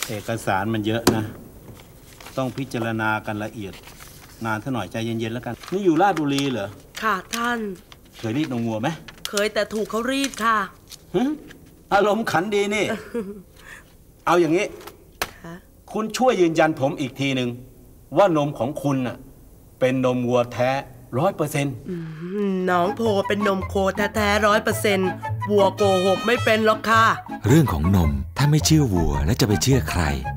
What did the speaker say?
เอกสารมันเยอะนะต้องพิจารณากันละเอียดนานเท่าหน่อยใจเย็นๆแล้วกันนี่อยู่ราชบุรีเหรอค่ะท่านเคยรีดนมวัวไหมเคยแต่ถูกเขารีดค่ะอารมณ์ขันดีนี่เอาอย่างนี้คุณช่วยยืนยันผมอีกทีหนึ่งว่านมของคุณน่ะเป็นนมวัวแท้100% น้องโพเป็นนมโคแท้ๆ100%วัวโกหกไม่เป็นหรอกค่ะเรื่องของนมถ้าไม่เชื่อวัวแล้วจะไปเชื่อใคร